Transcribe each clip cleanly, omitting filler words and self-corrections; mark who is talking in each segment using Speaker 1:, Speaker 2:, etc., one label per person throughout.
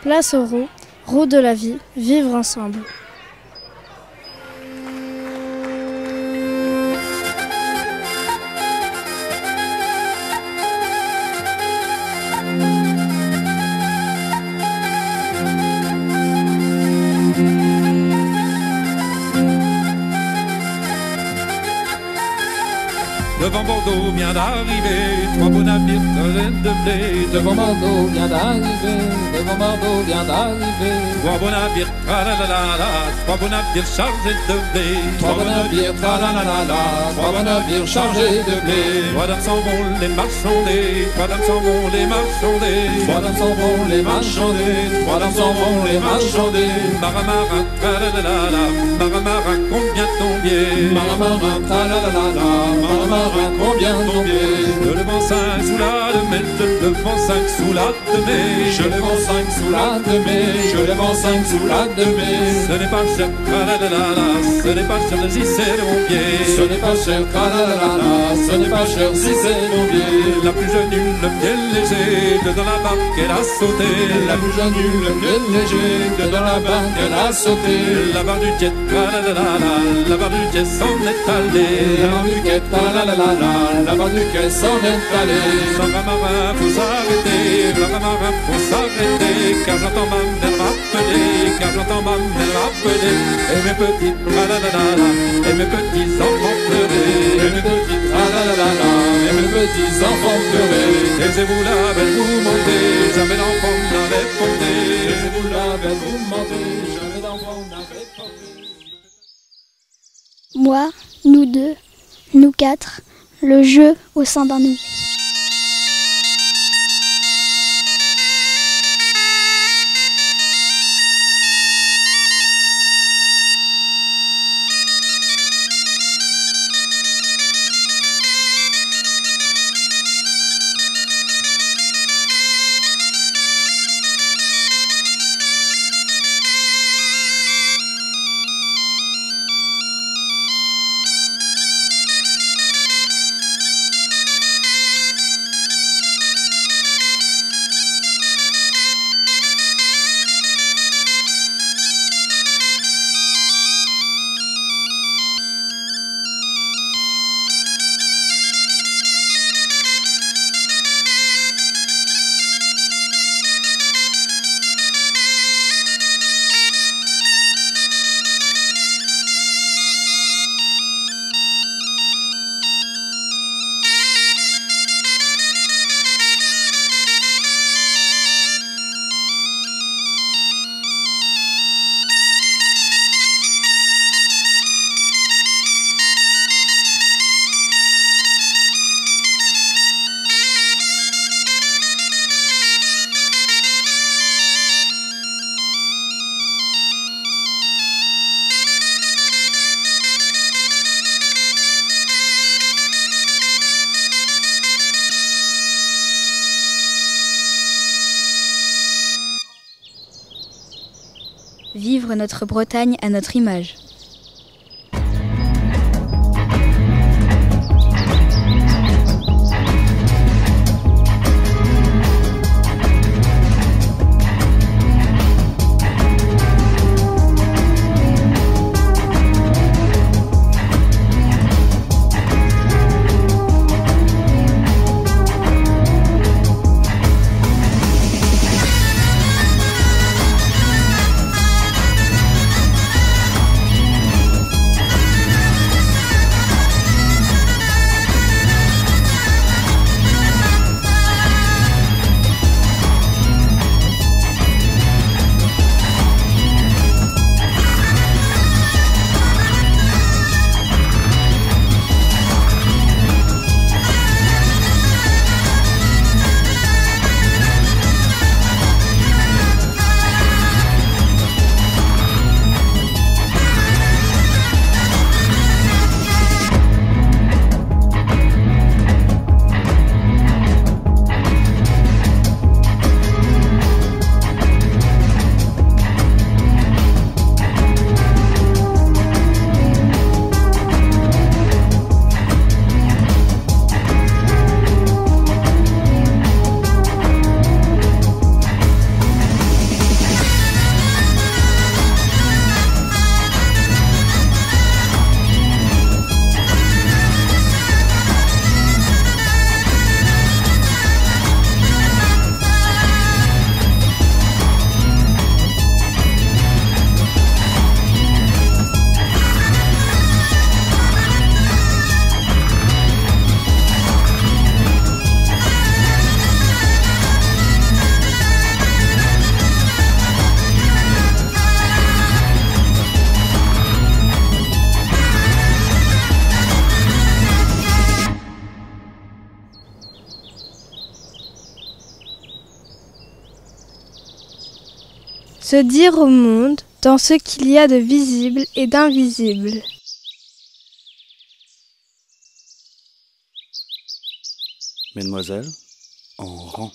Speaker 1: Place aux roues, roues de la vie, vivre ensemble.
Speaker 2: Devant Bordeaux vient d'arriver, trois beaux navires de blé.
Speaker 3: Devant Bordeaux vient d'arriver, devant Bordeaux vient d'arriver.
Speaker 2: Trois beaux navires, tra-la-la-la-la, trois beaux navires chargés de blé.
Speaker 3: Trois beaux navires, tra-la-la-la-la, trois beaux navires chargés de blé.
Speaker 2: Trois dames s'en vont les marchander, trois dames s'en vont les marchander.
Speaker 3: Trois dames s'en vont les marchander, trois dames s'en vont les marchander.
Speaker 2: Maramara, tra-la-la-la-la, maramara, combien tombier.
Speaker 3: Maramara, tra-la-la-la-la, maramara, combien tombier.
Speaker 2: Je le vends 5 sous la de mai, je le vends 5 sous la de mai.
Speaker 3: Je le vends 5 sous la de mai, je le vends 5 sous la de mai.
Speaker 2: Ce n'est pas cher, tra-la-la-la-la, ce n'est pas cher si c'est de mon pied.
Speaker 3: Ce n'est pas cher, tra-la-la-la-la, ce n'est pas cher si c'est mon pied.
Speaker 2: La plus jeune eut le pied léger, que dans la barque elle a sauté.
Speaker 3: La plus jeune eut le pied léger, que dans la barque elle a sauté.
Speaker 2: La barre du jet, tra-la-la-la-la, la barre du jet s'en est allée.
Speaker 3: La barre du quai, tra-la-la-la-la, la barre du quai s'en est allée.
Speaker 2: Marin, faut s'arrêter, marin, faut s'arrêter, car j'entends ma mère m'appeler, car j'entends ma mère m'appeler. Et mes petits, tra-la-la-la-la, et mes petits enfants pleurer.
Speaker 3: Et mes petits, tra-la-la-la-la, et mes petits enfants pleurer.
Speaker 2: Taisez-vous la belle, vous montez, jamais d'enfant n'avait porté.
Speaker 3: Taisez-vous la belle, vous mentez, jamais d'enfant n'avait porté.
Speaker 4: Moi, nous deux, nous quatre, le jeu au sein d'un nous.
Speaker 5: Vivre notre Bretagne à notre image.
Speaker 1: Se dire au monde dans ce qu'il y a de visible et d'invisible.
Speaker 6: Mesdemoiselles, en rang.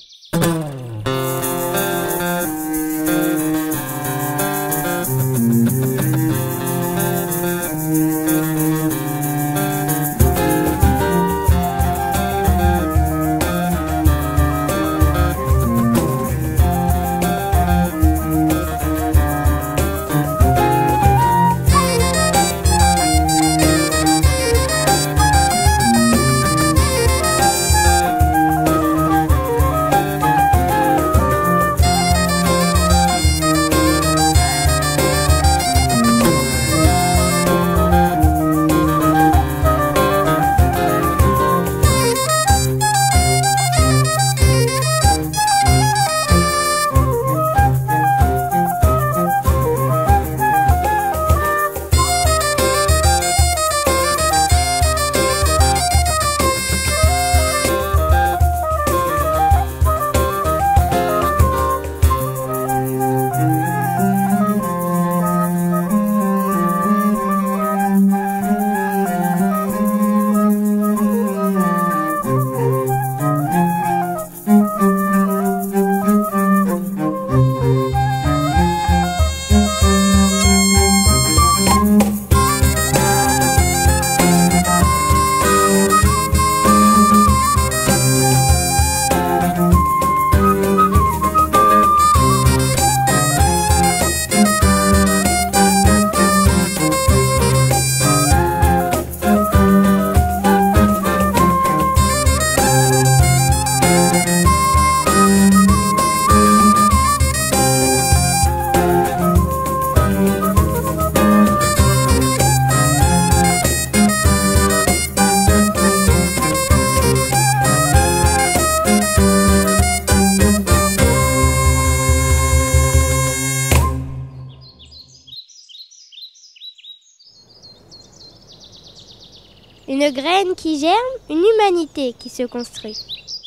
Speaker 7: Une graine qui germe, une humanité qui se construit.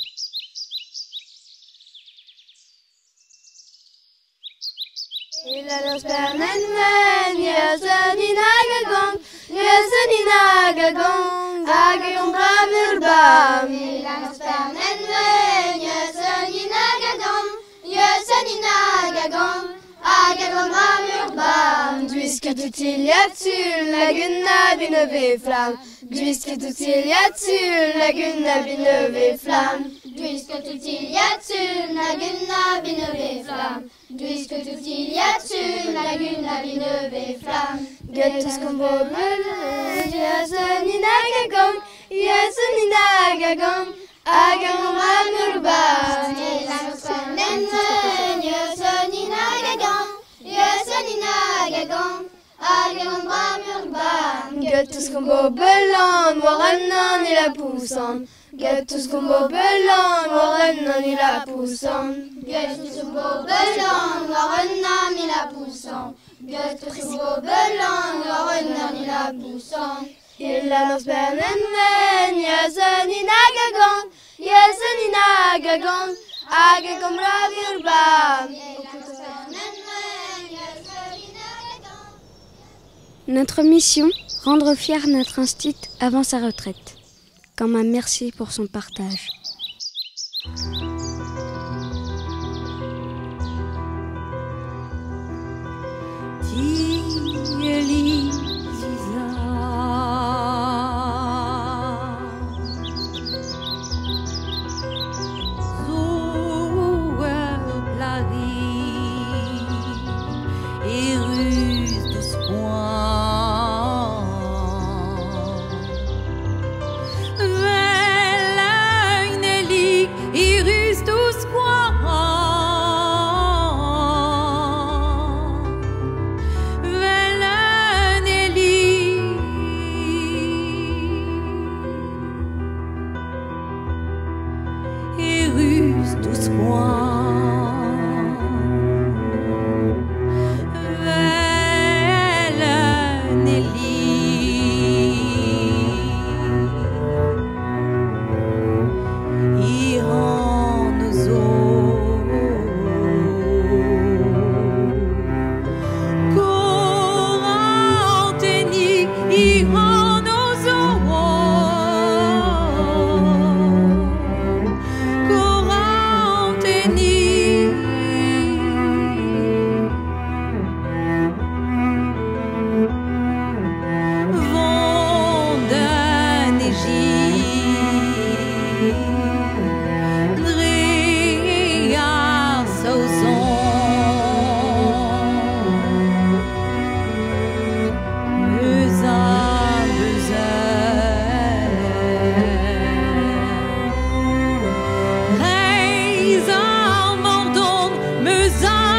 Speaker 1: Duiske tutiljatul lagunna binöve flam. Duiske tutiljatul lagunna binöve flam.
Speaker 8: Duiske tutiljatul lagunna binöve flam. Duiske tutiljatul lagunna binöve flam.
Speaker 1: Göttus kom bobbel, jösen i nagagom, jösen i nagagom. Agagom ramurban.
Speaker 8: Jösen i nagagom. Jösen i nagagom. Agagom ramurban.
Speaker 1: Göttus kom bobbelon, morgonnan i la poussan. Göttus kom bobbelon, morgonnan i la poussan.
Speaker 8: Göttus kom bobbelon, morgonnan i la poussan. Göttus kom bobbelon, morgonnan i la poussan.
Speaker 1: Illa nos bernen men, jösen i nagagom, jösen i nagagom. Agagom ramurban.
Speaker 9: Notre mission, rendre fier notre institut avant sa retraite. Comme un merci pour son partage.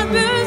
Speaker 10: but